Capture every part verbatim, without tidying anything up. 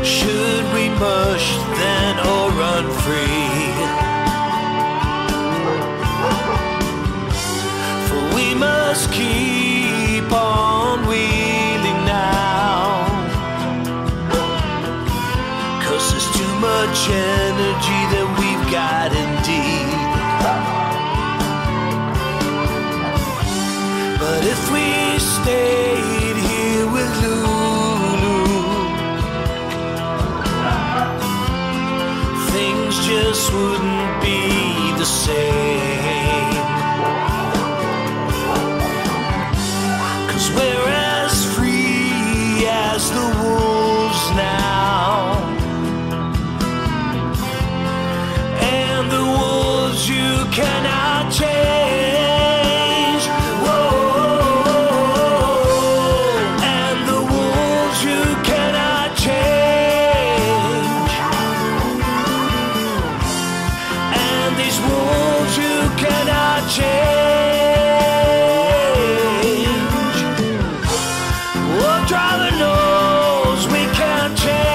Should we mush then or run free? For we must keep on wheeling now, 'cause there's too much energy that we've got indeed. But if we stayed here with Lulu, things just wouldn't be the same. 'Cause we're as free as the wolves now, and the wolves you cannot change. Whoa, and the wolves you cannot change, and these wolves you cannot change. Oh, driver knows we can't change.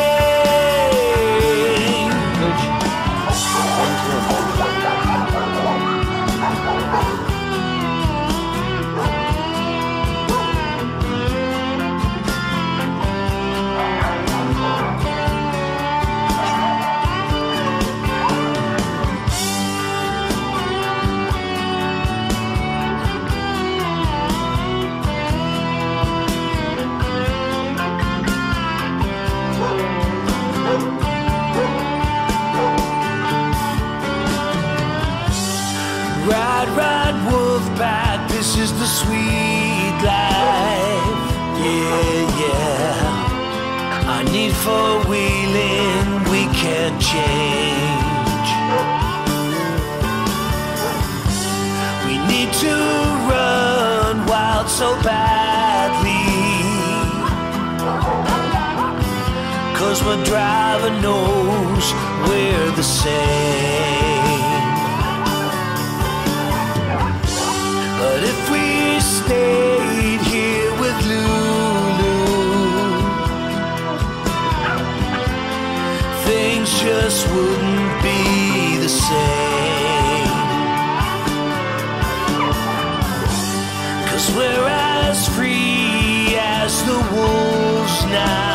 Ride, ride, Wolfpack, this is the sweet life. Yeah, yeah. Our need for wheeling, we can't change. We need to run wild so badly, 'cause my driver knows we're the same. But if we stayed here with Lulu, things just wouldn't be the same. 'Cause we're as free as the wolves now,